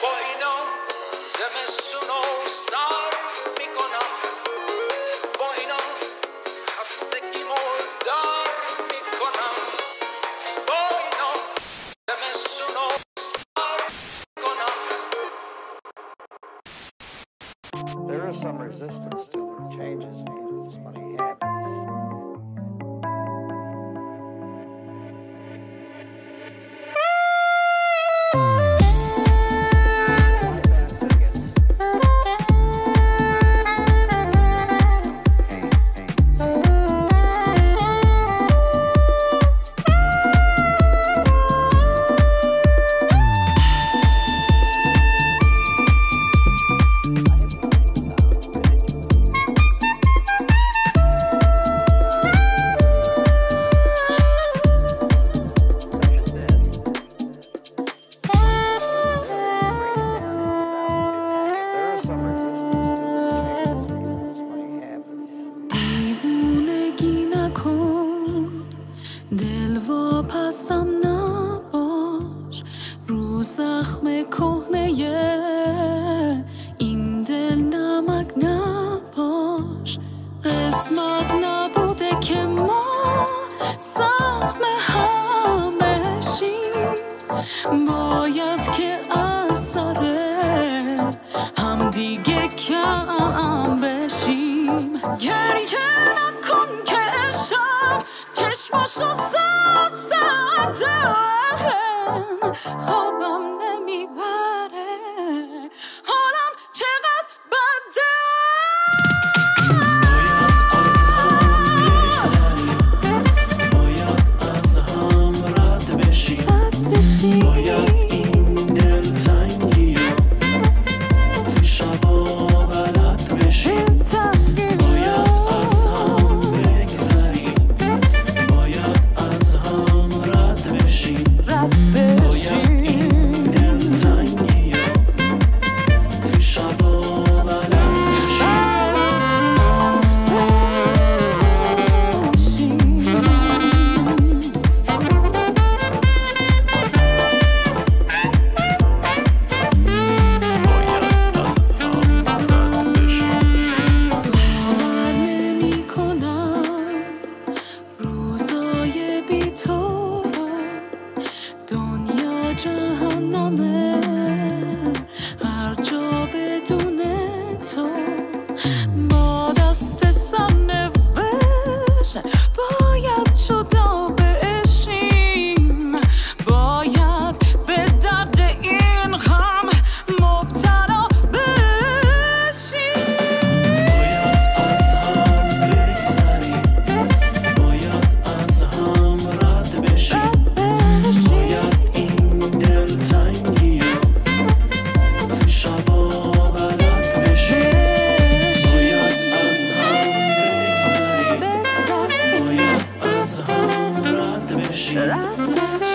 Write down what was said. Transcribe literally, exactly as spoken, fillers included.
با اینا زمستونو سر میکنم، با اینا خستگیمو در میکنم، با اینا زمستونو سر میکنم. There is some resistance to changes when he happens. دل واپسم نباش رو زخم کهنه این دل نمک نباش. قسمت نبوده که ما زخم هم بشیم، باید که اثر هم دیگه کم بشیم. گریه نکن که عشق چشماشو زد زدم، خوابم نمیبره حالم چقدر بده. باید از هم رد بشی، باید این دلتنگی تو شبا بلد بشی، باید از هم بگذری، باید از هم رد بشی، باید این دلتنگی تو شبا بلد جهنمه هر جا بدون تو. ما دست سرنوشت باید جدا بشیم، باید به درد این غم مبتلا بشیم. باید از هم بگذری، باید از هم رد بشی، باید این دلتنگی تو شبا بلد بشی، باید از هم بگذری، باید از هم رد بشی،